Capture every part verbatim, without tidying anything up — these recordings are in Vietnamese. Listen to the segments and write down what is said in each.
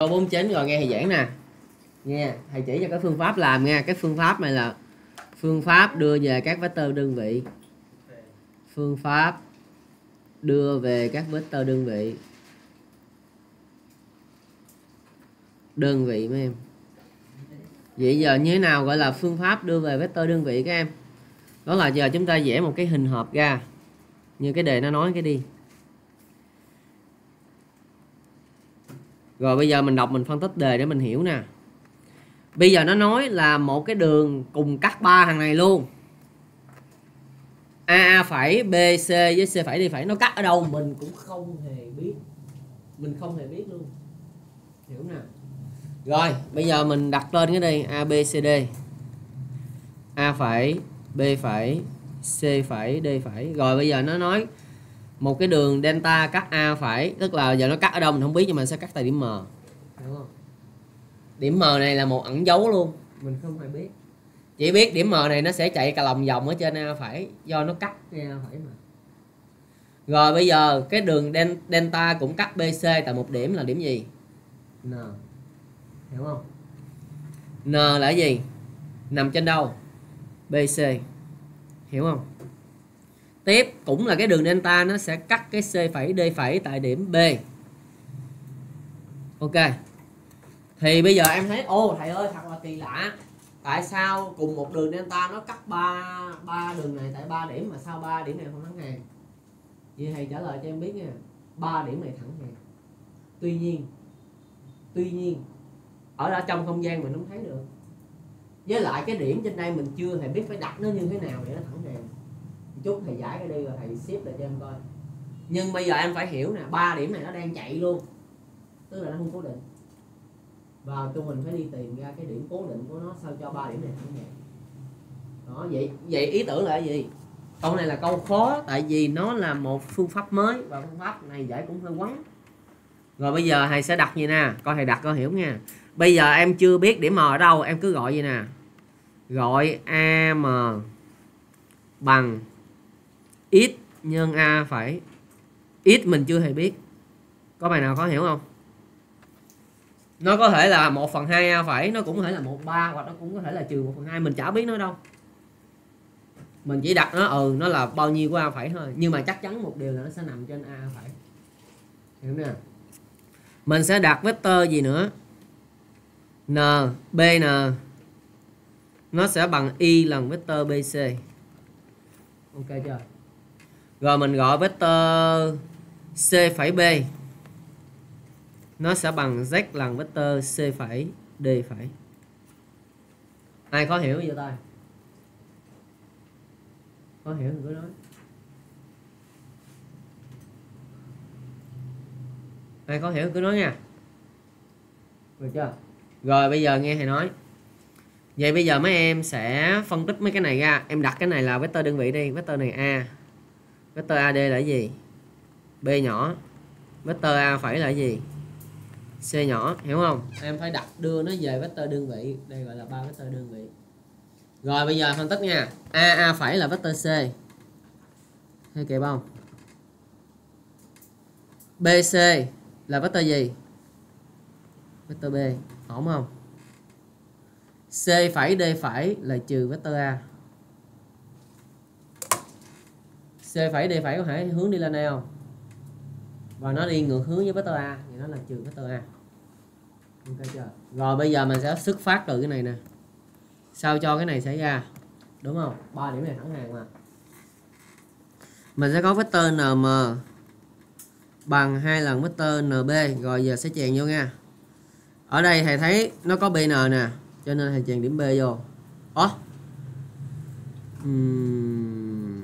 câu bốn mươi chín rồi, nghe thầy giảng nè. Nghe, thầy chỉ cho cái phương pháp làm nha. Cái phương pháp này là phương pháp đưa về các vectơ đơn vị. Phương pháp đưa về các vectơ đơn vị. Đơn vị mấy em. Vậy giờ như thế nào gọi là phương pháp đưa về vectơ đơn vị các em? Đó là giờ chúng ta vẽ một cái hình hộp ra. Như cái đề nó nói cái đi. Rồi bây giờ mình đọc mình phân tích đề để mình hiểu nè. Bây giờ nó nói là một cái đường cùng cắt ba thằng này luôn. A phẩy, B, C với C phẩy, D phẩy. Nó cắt ở đâu mình cũng không hề biết. Mình không hề biết luôn. Hiểu nè. Rồi bây giờ mình đặt tên cái đi. A, B, C, D. A phẩy, B phẩy, C phẩy, D phẩy. Rồi bây giờ nó nói một cái đường delta cắt A phẩy. Tức là giờ nó cắt ở đâu mình không biết, nhưng mà sẽ cắt tại điểm M. Đúng không? Điểm M này là một ẩn dấu luôn. Mình không hề biết. Chỉ biết điểm M này nó sẽ chạy cả lòng vòng ở trên A phẩy. Do nó cắt cái A phẩy mà. Rồi bây giờ cái đường delta cũng cắt B C tại một điểm là điểm gì? N. Hiểu không? N là gì? Nằm trên đâu? B C. Hiểu không? Tiếp cũng là cái đường delta nó sẽ cắt cái C phẩy D phẩy tại điểm B. Ok. Thì bây giờ em thấy ô thầy ơi thật là kỳ lạ. Tại sao cùng một đường delta nó cắt ba ba đường này tại ba điểm mà sao ba điểm này không thẳng hàng? Vậy thầy trả lời cho em biết nha. Ba điểm này thẳng hàng. Tuy nhiên Tuy nhiên ở đó trong không gian mình không thấy được. Với lại cái điểm trên đây mình chưa hề biết phải đặt nó như thế nào để nó thẳng hàng. Chút thầy giải cái đi rồi thầy xếp lại cho em coi. Nhưng bây giờ em phải hiểu nè, ba điểm này nó đang chạy luôn. Tức là nó không cố định. Và tụi mình phải đi tìm ra cái điểm cố định của nó sao cho ba điểm này thẳng hàng. Đó, vậy vậy ý tưởng là cái gì? Câu này là câu khó tại vì nó là một phương pháp mới và phương pháp này giải cũng hơi quấn. Rồi bây giờ thầy sẽ đặt gì nè, coi thầy đặt coi hiểu nha. Bây giờ em chưa biết điểm M ở đâu, em cứ gọi gì nè. Gọi A M bằng x nhân A phẩy. X mình chưa hề biết. Có bài nào có hiểu không? Nó có thể là một phần hai A phẩy, nó cũng có thể là một phần ba, hoặc nó cũng có thể là trừ một phần hai, mình chả biết nó đâu. Mình chỉ đặt nó ừ nó là bao nhiêu của A phẩy thôi, nhưng mà chắc chắn một điều là nó sẽ nằm trên A phẩy. Hiểu nè. Mình sẽ đặt vectơ gì nữa? N, B N nó sẽ bằng y lần vectơ B C. Ok chưa? Rồi mình gọi vectơ C phẩy B nó sẽ bằng Z lần vectơ C phẩy D phẩy. Ai khó hiểu vậy ta? Khó hiểu thì cứ nói. Ai khó hiểu cứ nói nha. Được chưa? Rồi bây giờ nghe thầy nói. Vậy bây giờ mấy em sẽ phân tích mấy cái này ra. Em đặt cái này là vectơ đơn vị đi. Vectơ này A. Vectơ A D là cái gì? B nhỏ. Vectơ A phẩy là cái gì? C nhỏ. Hiểu không? Em phải đặt đưa nó về vectơ đơn vị. Đây gọi là ba vectơ đơn vị. Rồi bây giờ phân tích nha. A A phẩy là vectơ C. Thấy kịp không? B C là vectơ gì? Vectơ B. Ổn không? C phẩy D phẩy là trừ vectơ A. C phẩy D phẩy có thể hướng đi lên đây không? Và nó đi ngược hướng với vectơ A thì nó là trừ vectơ A. Ok chưa? Rồi bây giờ mình sẽ xuất phát từ cái này nè. Sao cho cái này xảy ra? Đúng không? Ba điểm này thẳng hàng mà. Mình sẽ có vectơ N M bằng hai lần vectơ N B. Rồi giờ sẽ chèn vô nha. Ở đây thầy thấy nó có B N nè, cho nên thầy chèn điểm B vô. Ủa? Uhm...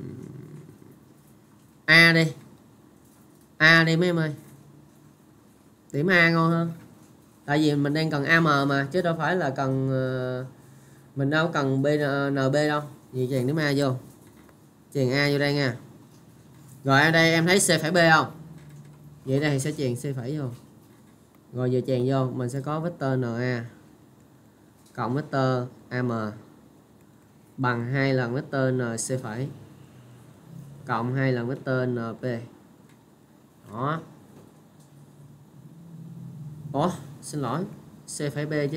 A đi. A đi mấy em ơi. Điểm A ngon hơn. Tại vì mình đang cần A M mà, chứ đâu phải là cần mình đâu cần B N B đâu. Vậy chèn điểm A vô. Chèn A vô đây nha. Rồi ở đây em thấy C phẩy B không? Vậy đây thì sẽ chèn C phẩy vô. Rồi giờ chèn vô mình sẽ có vectơ N A cộng vectơ A M bằng hai lần vectơ N C phẩy cộng hai lần vectơ N P. Đó. Ủa xin lỗi, C phẩy B chứ.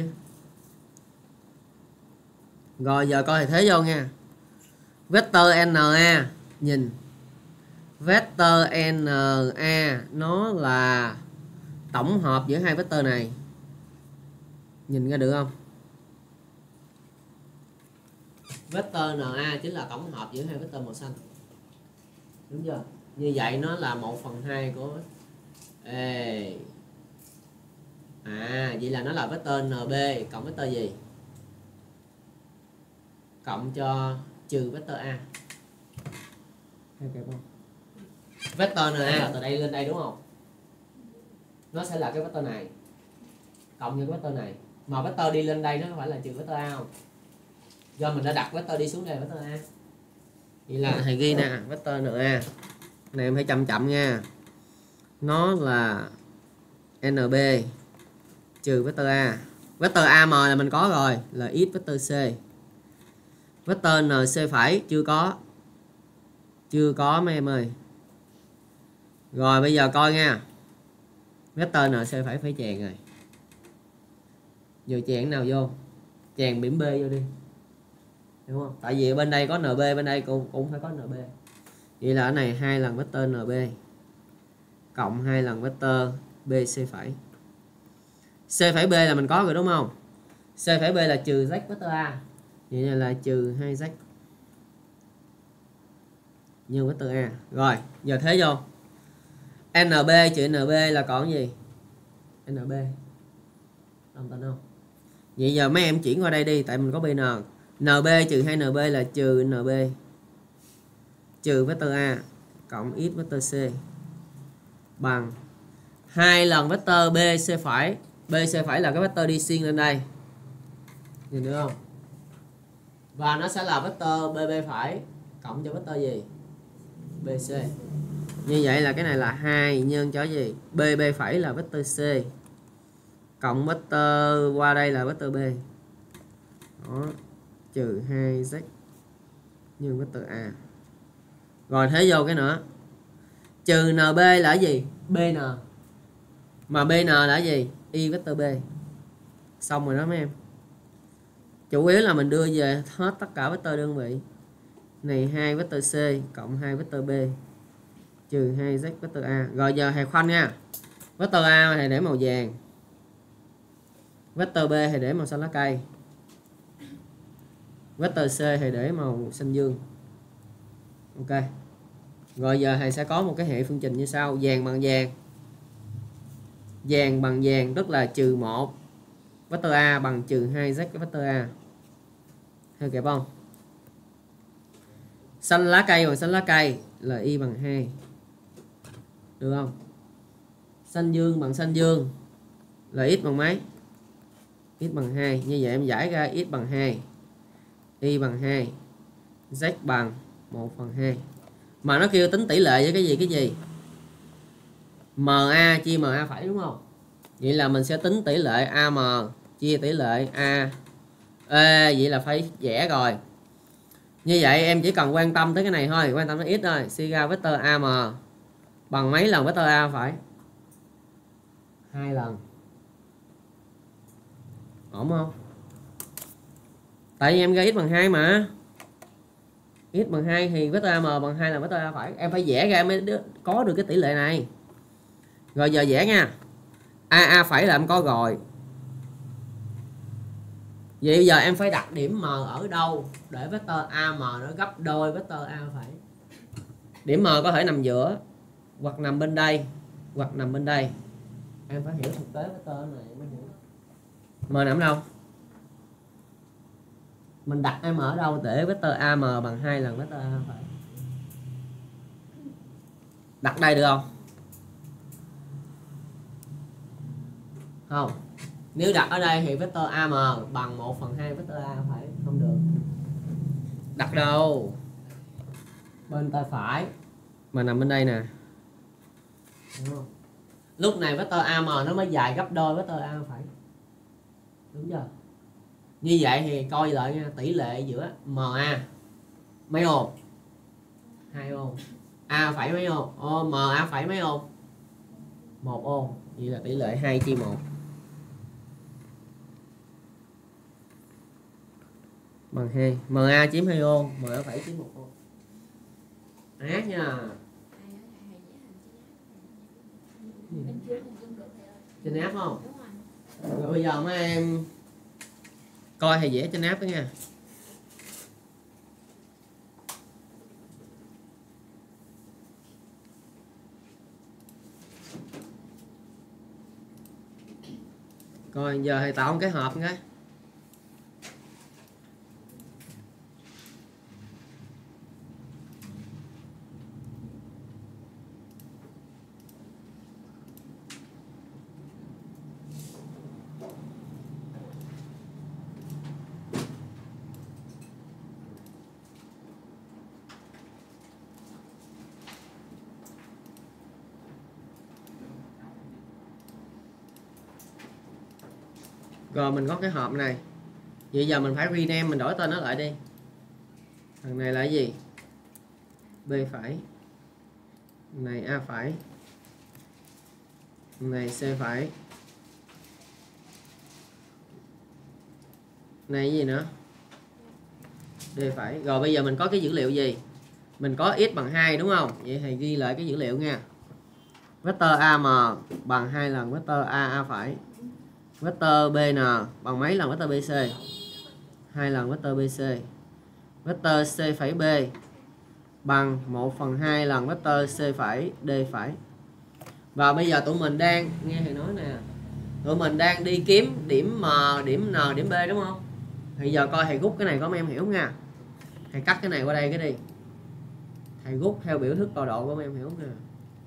Rồi giờ coi thế vô nha. Vector en a, nhìn vector en a nó là tổng hợp giữa hai vector này. Nhìn ra được không? Vector en a chính là tổng hợp giữa hai vector màu xanh. Đúng chưa? Như vậy nó là một phần hai của Ê. À, vậy là nó là vector en bê cộng vector gì? Cộng cho trừ vector A. Hay kẹp không? Vector en a là từ đây lên đây đúng không? Nó sẽ là cái vector này cộng với cái vector này. Mà vector đi lên đây nó phải là trừ vector A không? Do mình đã đặt vector đi xuống đây vector A. Vậy là thầy ghi nè, vector en a này em phải chậm chậm nha. Nó là en bê trừ vector A. Vector a em là mình có rồi, là x vector C. Vector en xê phải chưa có. Chưa có mấy em ơi. Rồi bây giờ coi nha. Vector en xê phải phải chèn rồi. Giờ chèn nào vô? Chèn điểm B vô đi. Đúng không? Tại vì bên đây có en bê, bên đây cũng cũng phải có en bê. Vậy là ở này hai lần vector en bê cộng hai lần vector bê xê phẩy. C phẩy B là mình có rồi đúng không? C phẩy B là trừ z vector A. Vậy là, là trừ hai z nhân vector A. Rồi, giờ thế vô. en bê trừ en bê là còn gì? en bê. Đồng tình không? Vậy giờ mấy em chuyển qua đây đi, tại mình có bê en. en bê trừ hai en bê là trừ en bê trừ vector A cộng x vector C bằng hai lần vector bê xê phải. bê xê phải là cái vector đi xuyên lên đây. Nhìn được không? Và nó sẽ là vector bê bê phải cộng cho vector gì? bê xê. Như vậy là cái này là hai nhân cho gì? bê bê phải là vector C cộng vector qua đây là vector B. Đó, trừ hai z nhân vector A. Rồi thế vô cái nữa. Trừ en bê là gì? bê en. Mà bê en là gì? Y vector B. Xong rồi đó mấy em. Chủ yếu là mình đưa về hết tất cả vector đơn vị. Này hai vector C cộng hai vector B trừ hai z vector A. Rồi giờ thầy khoanh nha. Vector A thầy để màu vàng. Vector B thầy để màu xanh lá cây. Vector C thầy để màu xanh dương. Ok. Rồi giờ thầy sẽ có một cái hệ phương trình như sau. Vàng bằng vàng. Vàng bằng vàng tức là trừ một vector A bằng trừ hai z cái vector A. Theo kịp không? Xanh lá cây bằng xanh lá cây là y bằng hai. Được không? Xanh dương bằng xanh dương là x bằng mấy? X bằng hai. Như vậy em giải ra x bằng hai, y bằng hai, z bằng một phần hai. Mà nó kêu tính tỷ lệ với cái gì cái gì? MA chia MA phải đúng không? Vậy là mình sẽ tính tỷ lệ a em chia tỷ lệ A. Ê, vậy là phải vẽ rồi. Như vậy em chỉ cần quan tâm tới cái này thôi, quan tâm tới x thôi. Suy ra vector a em bằng mấy lần vector A phải? Hai lần. Ổn không? Tại vì em ra x bằng hai mà. X bằng hai thì vector a em bằng hai lần vector A phải. Em phải vẽ ra mới có được cái tỷ lệ này. Rồi giờ vẽ nha. A A phải là em có rồi. Vậy bây giờ em phải đặt điểm M ở đâu để vector a em nó gấp đôi vector A phải. Điểm M có thể nằm giữa, hoặc nằm bên đây, hoặc nằm bên đây. Em phải hiểu thực tế vector này mới hiểu. M nằm đâu? Mình đặt M ở đâu để vector a em bằng hai lần vector A phải. Đặt đây được không? Không. Nếu đặt ở đây thì vector a em bằng một phần hai vector A phải. Không được. Đặt đâu? Bên tay phải. Mà nằm bên đây nè. Đúng không? Lúc này vector a em nó mới dài gấp đôi vector A phải. Đúng chưa? Như vậy thì coi lại nha. Tỷ lệ giữa MA mấy ô? hai ô. A phải mấy ô? Ô, MA phải mấy ô? một ô. Vậy là tỷ lệ hai chia một. bằng hai, Ma chiếm hai ô, Ma phải chiếm một ô. Ác nha. Trên áp không? Rồi bây giờ mấy em coi thầy vẽ trên áp đó nha. Coi giờ thầy tạo một cái hộp cái. Rồi mình có cái hộp này. Vậy giờ mình phải rename, mình đổi tên nó lại đi. Thằng này là cái gì? B phải. Thằng này A phải. Thằng này C phải. Này cái gì nữa? D phải. Rồi bây giờ mình có cái dữ liệu gì? Mình có x bằng hai đúng không? Vậy thì ghi lại cái dữ liệu nha. Vector a em bằng hai lần vector A A phải. Vector bê en bằng mấy lần vector bê xê? hai lần vector bê xê. Vector C phẩy B bằng một phần hai lần vector C phẩy D phải. Và bây giờ tụi mình đang nghe thầy nói nè, tụi mình đang đi kiếm điểm M, điểm N, điểm B đúng không? Thì giờ coi thầy rút cái này có mấy em hiểu nha. Thầy cắt cái này qua đây cái đi. Thầy rút theo biểu thức tọa độ của mấy em hiểu nè.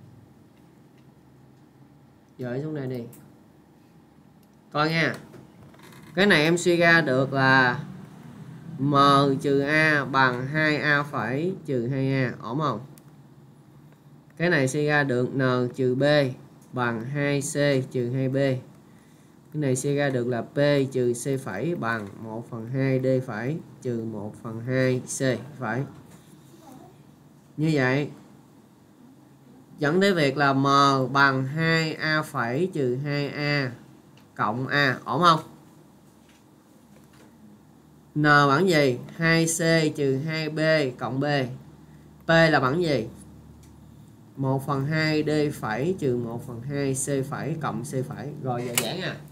Dời xuống đây đi. Coi nha. Cái này em suy ra được là M trừ A bằng hai A phẩy trừ hai A, ổn không? Cái này suy ra được N trừ B bằng hai C trừ hai B. Cái này suy ra được là P trừ C phẩy bằng một phần hai D phẩy trừ một phần hai C phẩy. Như vậy dẫn đến việc là M bằng hai A phẩy trừ hai A cộng A, ổn không? N bằng gì? hai C trừ hai B cộng B. P là bằng gì? một phần hai D phẩy trừ một phần hai C phẩy cộng C phẩy. Rồi giờ giảng à.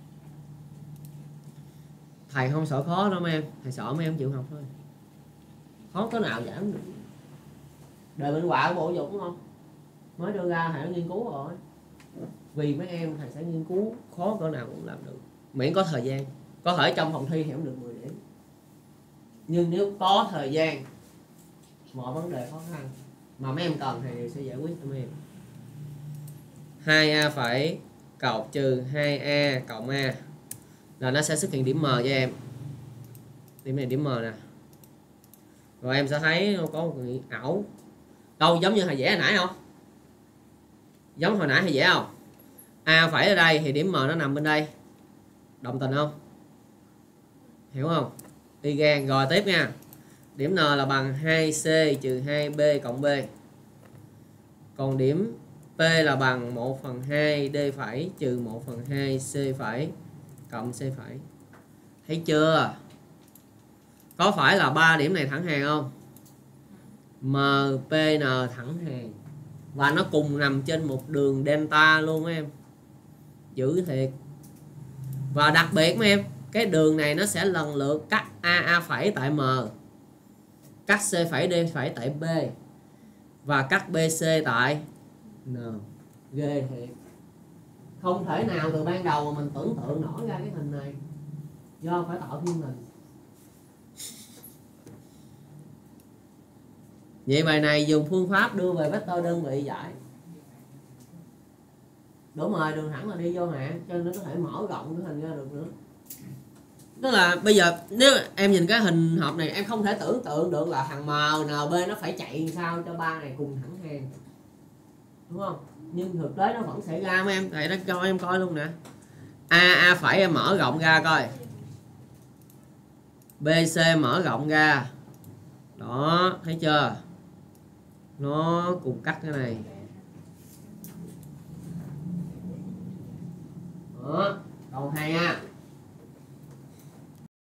Thầy không sợ khó đâu mấy em. Thầy sợ mấy em chịu học thôi. Khó có nào giảng được. Đời bên quả của bộ dục đúng không? Mới đưa ra thầy đã nghiên cứu rồi. Vì mấy em thầy sẽ nghiên cứu khó cỡ nào cũng làm được. Miễn có thời gian. Có thể trong phòng thi thì không được mười điểm. Nhưng nếu có thời gian, mọi vấn đề khó khăn mà mấy em cần thì sẽ giải quyết cho mấy em. hai A phải cộng trừ hai A cộng A là nó sẽ xuất hiện điểm M cho em. Điểm này điểm M nè. Rồi em sẽ thấy có một cái ảo. Đâu giống như thầy vẽ hồi nãy không? Giống hồi nãy thầy vẽ không? A phải ở đây thì điểm M nó nằm bên đây. Đồng tình không? Hiểu không? Y gan. Rồi tiếp nha. Điểm N là bằng hai C trừ hai B cộng B. Còn điểm P là bằng một phần hai D phẩy trừ một phần hai C phẩy cộng C phẩy. Thấy chưa? Có phải là ba điểm này thẳng hàng không? M, P, N thẳng hàng. Và nó cùng nằm trên một đường delta luôn em. Dữ thiệt. Và đặc biệt mấy em, cái đường này nó sẽ lần lượt cắt A A phẩy tại M, cắt C phẩy D phẩy tại B và cắt B C tại N. Ghê thiệt. Không thể nào từ ban đầu mà mình tưởng tượng nổi ra cái hình này. Do phải tạo thiên hình. Vậy bài này dùng phương pháp đưa về vector đơn vị giải. Đúng rồi, đường thẳng là đi vô hạn, cho nên nó có thể mở rộng cái hình ra được nữa. Tức là bây giờ nếu em nhìn cái hình hộp này, em không thể tưởng tượng được là thằng M, N, B nó phải chạy sao cho ba này cùng thẳng hàng, đúng không? Nhưng thực tế nó vẫn xảy ra mấy em. Thầy đã cho em coi luôn nè. A A phải em mở rộng ra coi. B C mở rộng ra. Đó, thấy chưa? Nó cùng cắt cái này. Đó, câu hai A.